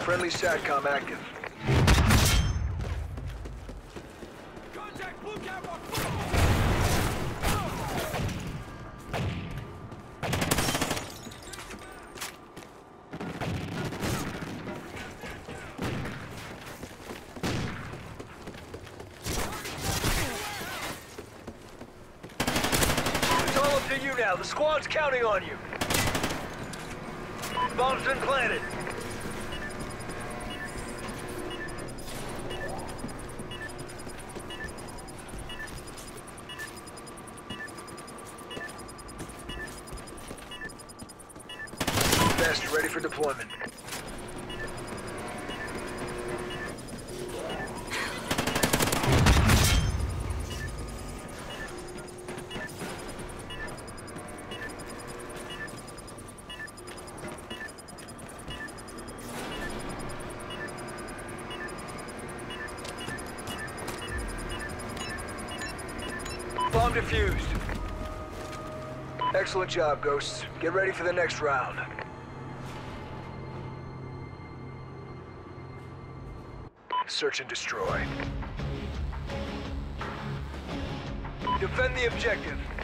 Friendly SATCOM active. Contact Blue Catwalk! It's all up to you now. The squad's counting on you. Bomb's been planted. Best ready for deployment. Bomb defused. Excellent job, Ghosts. Get ready for the next round. Search and destroy. Defend the objective.